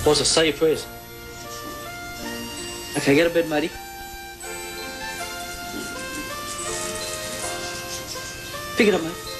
Boss, I say your prayers. Okay, get a bed, matey. Pick it up, mate.